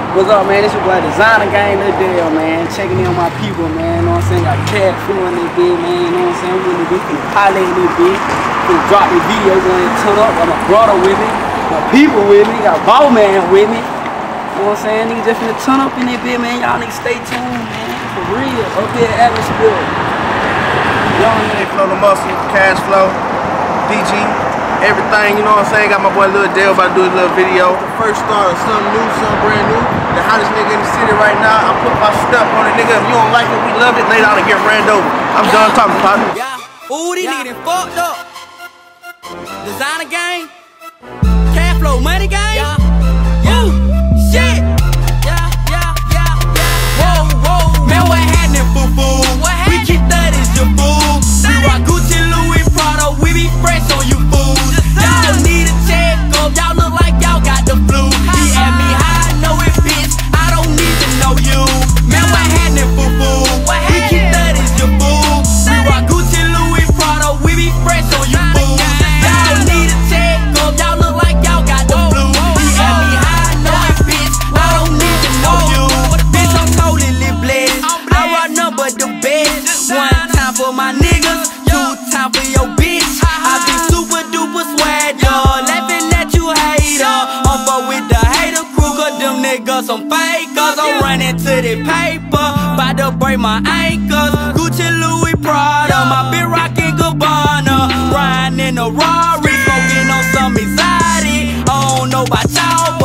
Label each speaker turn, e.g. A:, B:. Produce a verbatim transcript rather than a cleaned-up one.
A: What's up, man? It's your boy Designer Gang Liddell, man. Checking in on my people, man. You know what I'm saying? Got cat flu in this bit, man. You know what I'm saying? We're gonna be finna pilot in this bit. Finna drop this video, gonna turn up. Got my brother with me, my people with me, got Ball Man with me. You know what I'm saying? Niggas just finna turn up in this bit, man. Y'all niggas stay tuned, man. For real. Up here at Atmosphere. Y'all
B: niggas flow the muscle, cash flow, D G. Everything, you know what I'm saying? Got my boy Lil Dale about to do his little video. The first start of something new, something brand new. The hottest nigga in the city right now. I put my stuff on it, nigga. If you don't like it, we love it. Lay down and get ran over. I'm done talking, partner.
C: Yeah. Ooh, these niggas done fucked up. Designer Gang. Cash flow, money gang. Yeah. Ooh, shit. Yeah, yeah, yeah, yeah. Whoa, whoa. Man, what happening, boo-boo? We keep that as your boo. We rock Gucci, Louis, Prada. We be fresh on you, boo. Y'all need a check up, y'all look like y'all got the flu. He at me high, I know it, bitch, I don't need to know you. Man, what happening, boo-boo? We keep that as your boo. We rock Gucci, Louis, Prada, we be fresh on you, boo. Y'all need a check up, y'all look like y'all got the flu. He at me high, I know it, bitch, I don't need to know you. Bitch, I'm totally blessed, I run number the best. One time for my niggas, two time for your bitch. I be super duper swag, dog, laughing at you hater. I'm fuck with the hater crew, cause them niggas some fakers. I'm running to the paper, bout to break my ankles. Gucci, Louis, Prada, my bitch rockin' Gabbana. Riding in a Rari, smoking on some exotic. I don't know about y'all,